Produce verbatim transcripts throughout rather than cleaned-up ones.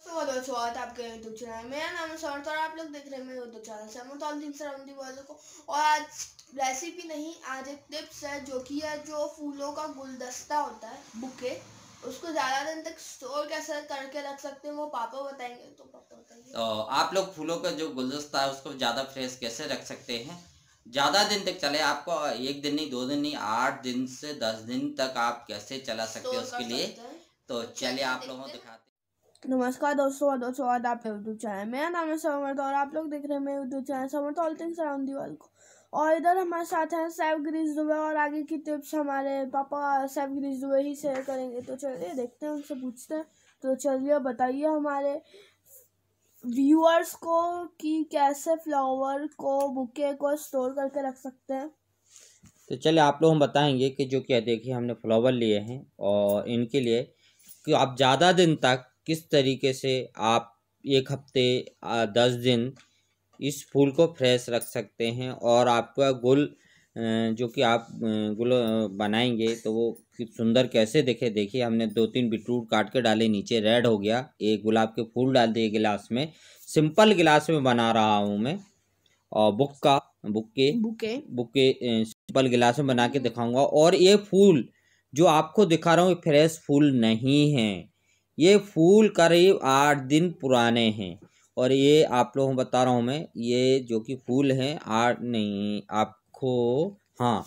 बहुत बहुत स्वागत है आपके यूट्यूब चैनल। मेरा नाम है समर्थ और आप लोग देख रहे हैं मेरे YouTube channel Samarth all things around the world को। और आज रेसिपी नहीं, आज एक टिप्स है जो कि है जो फूलों का गुलदस्ता होता है, बुके, उसको ज़्यादा दिन तक स्टोर कैसे करके रख सकते हैं वो पापा बताएंगे। तो पापा बताइए। तो आप लोग फूलों का जो गुलदस्ता है उसको ज़्यादा फ्रेश कैसे रख सकते हैं, ज़्यादा दिन तक चले। आपको एक दिन नहीं, दो दिन नहीं, आठ दिन से दस दिन तक आप कैसे चला सकते हैं उसके लिए। तो चलिए आप लोगों को दिखाते हैं। नमस्कार दोस्तों, बहुत स्वागत है आपके यूट्यूब चैनल। मेरा नाम है समर्थ और आप लोग देख रहे हैं मेरे YouTube channel Samarth all things around the world को। और इधर हमारे साथ हैं सैफ गिरीश दुबे और आगे की टिप्स हमारे पापा सैफ गिरीश दुबे ही शेयर करेंगे। तो चलिए देखते हैं, उनसे पूछते हैं। तो चलिए बताइए हमारे व्यूअर्स को कि कैसे फ्लावर को, बुके को स्टोर करके रख सकते हैं। तो चलिए आप लोग हम बताएंगे कि जो क्या देखिए हमने फ्लावर लिए हैं और इनके लिए कि आप ज़्यादा दिन तक किस तरीके से आप एक हफ्ते दस दिन इस फूल को फ्रेश रख सकते हैं। और आपका गुल जो कि आप गुल बनाएंगे तो वो सुंदर कैसे दिखे। देखिए हमने दो तीन बीटरूट काट के डाले, नीचे रेड हो गया। एक गुलाब के फूल डाल दिए गिलास में, सिंपल गिलास में बना रहा हूँ मैं। और बुक का बुके बुके बुके सिंपल गिलास में बना के दिखाऊंगा। और ये फूल जो आपको दिखा रहा हूँ ये फ्रेश फूल नहीं हैं, ये फूल करीब आठ दिन पुराने हैं। और ये आप लोगों को बता रहा हूँ मैं, ये जो कि फूल हैं आठ नहीं आपको हाँ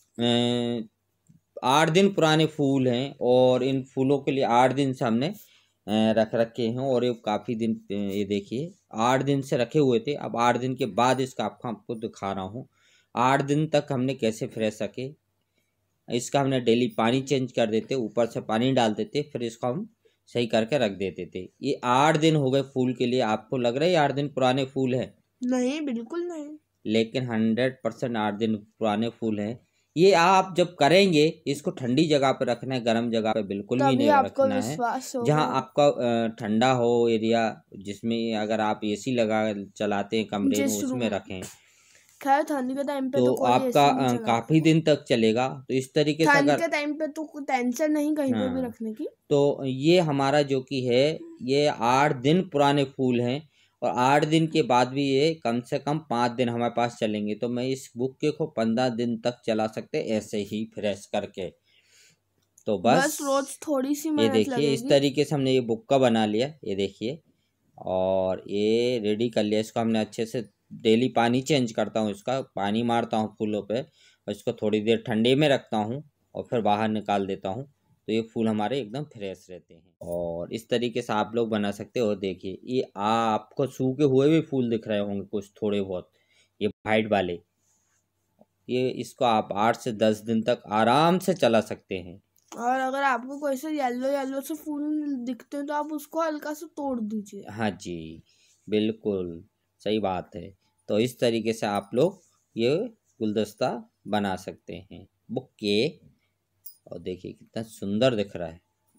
आठ दिन पुराने फूल हैं। और इन फूलों के लिए आठ दिन से हमने रख रखे हैं। और ये काफ़ी दिन, ये देखिए आठ दिन से रखे हुए थे। अब आठ दिन के बाद इसका आपको आपको दिखा रहा हूँ आठ दिन तक हमने कैसे फ्रेश रखे। इसका हमने डेली पानी चेंज कर देते, ऊपर से पानी डाल देते, फिर इसको हम सही करके रख देते थे। ये आठ दिन हो गए फूल के लिए। आपको लग रहा है ये आठ दिन पुराने फूल हैं? नहीं, बिल्कुल नहीं। लेकिन हंड्रेड परसेंट आठ दिन पुराने फूल हैं। ये आप जब करेंगे इसको ठंडी जगह पे रखना है, गर्म जगह पे बिल्कुल भी नहीं रखना है। जहाँ आपका ठंडा हो एरिया, जिसमें अगर आप एसी लगा चलाते हैं कमरे में, उसमें रखें। खैर ठंडी के टाइम पे तो, तो कोई आपका काफी दिन तक चलेगा। तो इस तरीके से अगर के टाइम पे तो टेंशन नहीं कहीं पे भी रखने की। तो ये हमारा जो कि है ये आठ दिन पुराने फूल हैं। और आठ दिन के बाद भी ये कम से कम पाँच दिन हमारे पास चलेंगे। तो मैं इस बुके को पंद्रह दिन तक चला सकते ऐसे ही फ्रेश करके। तो बस, बस रोज थोड़ी सी ये देखिए इस तरीके से हमने ये बुक्का बना लिया, ये देखिए। और ये रेडी कर लिया। इसको हमने अच्छे से डेली पानी चेंज करता हूँ, इसका पानी मारता हूँ फूलों पे, और इसको थोड़ी देर ठंडे में रखता हूँ और फिर बाहर निकाल देता हूँ। तो ये फूल हमारे एकदम फ्रेश रहते हैं। और इस तरीके से आप लोग बना सकते हो। देखिए ये आपको सूखे हुए भी फूल दिख रहे होंगे कुछ थोड़े बहुत, ये वाइट वाले, ये इसको आप आठ से दस दिन तक आराम से चला सकते हैं। और अगर आपको कोई से येलो येलो से फूल दिखते हैं तो आप उसको हल्का सा तोड़ दीजिए। हाँ जी, बिल्कुल सही बात है। तो इस तरीके से आप लोग ये गुलदस्ता बना सकते हैं, बुके। और देखिए कितना सुंदर दिख रहा है।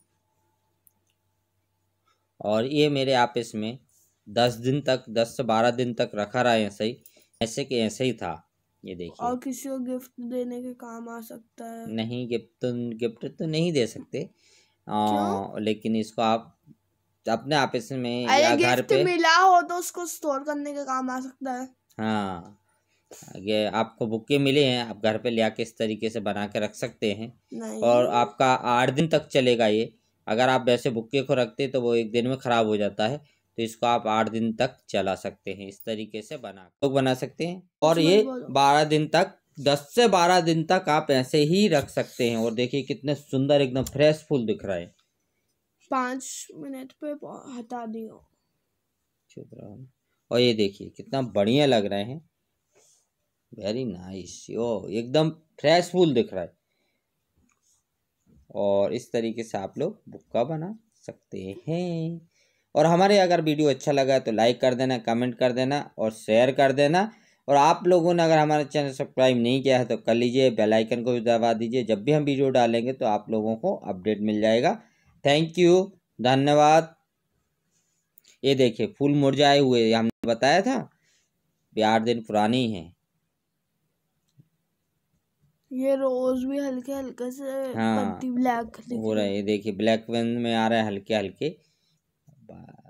और ये मेरे आप इसमें दस दिन तक, दस से बारह दिन तक रखा रहा है ऐसे ही, ऐसे के ऐसे ही था। ये देखिए। और किसी को गिफ्ट देने के काम आ सकता है। नहीं, गिफ्ट तो गिफ्ट तो नहीं दे सकते। आ, लेकिन इसको आप अपने आप इसमें या घर पे मिला हो तो उसको स्टोर करने के काम आ सकता है। हाँ, ये आपको बुके मिले हैं, आप घर पे ले आके इस तरीके से बना के रख सकते हैं। और आपका आठ दिन तक चलेगा ये। अगर आप वैसे बुके को रखते तो वो एक दिन में ख़राब हो जाता है। तो इसको आप आठ दिन तक चला सकते हैं, इस तरीके से बना लोग बना सकते हैं। और ये बारह दिन तक, दस से बारह दिन तक आप ऐसे ही रख सकते हैं। और देखिए कितने सुंदर एकदम फ्रेश फूल दिख रहा है। पाँच मिनट पे हटा दियो। चुप रहो। और ये देखिए कितना बढ़िया लग रहे हैं, वेरी नाइस। यो एकदम फ्रेश फूल दिख रहा है। और इस तरीके से आप लोग बुक्का बना सकते हैं। और हमारे अगर वीडियो अच्छा लगा तो लाइक कर देना, कमेंट कर देना और शेयर कर देना। और आप लोगों ने अगर हमारे चैनल सब्सक्राइब नहीं किया है तो कर लीजिए, बेल आइकन को भी दबा दीजिए। जब भी हम वीडियो डालेंगे तो आप लोगों को अपडेट मिल जाएगा। थैंक यू, धन्यवाद। ये देखिए फूल मुरझाए हुए, हमने बताया था ये आठ दिन पुरानी है। ये रोज भी हल्के हल्के से हाँ, पत्ती ब्लैक हो रहा है। देखिए ब्लैक में आ रहा है हल्के हल्के।